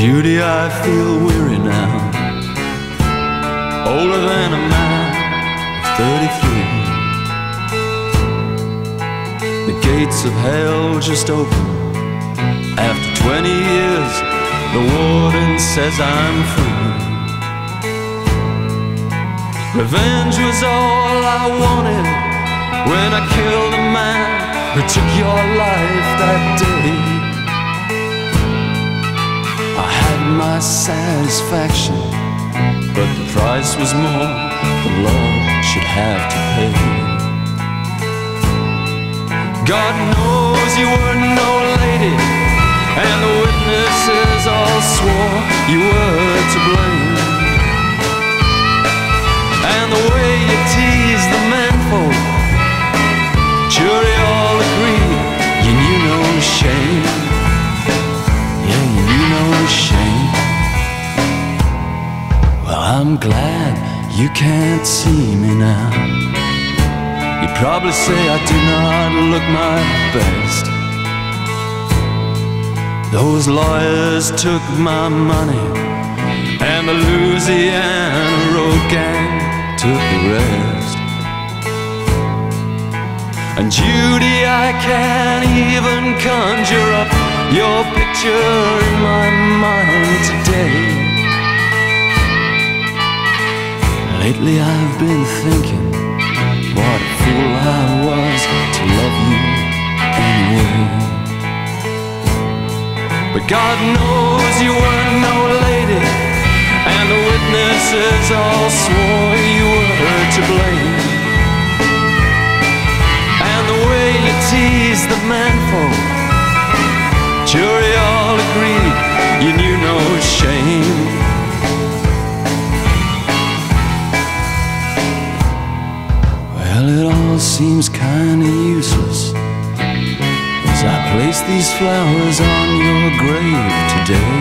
Judy, I feel weary now, older than a man of 33. The gates of hell just opened. After 20 years, the warden says I'm free. Revenge was all I wanted when I killed a man who took your life that day. I had my satisfaction, but the price was more than love should have to pay. God knows you were no lady, and the witnesses all swore you were to blame. And the way you teased the menfolk, jury all agreed you knew no shame. Yeah, you knew no shame. Well, I'm glad you can't see me now. You probably say I do not look my best. Those lawyers took my money, and the Louisiana road gang took the rest. And Judy, I can't even conjure up your picture in my mind today. Lately I've been thinking, what a fool I was to love you anyway. But God knows you were no lady, and the witnesses all swore you were to blame. And the way you teased the menfolk, jury all agreed you knew no shame. Well, it all seems kinda useless as I place these flowers on your grave today.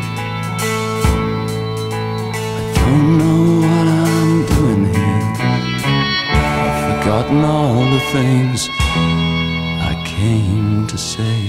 I don't know what I'm doing here. I've forgotten all the things I came to say.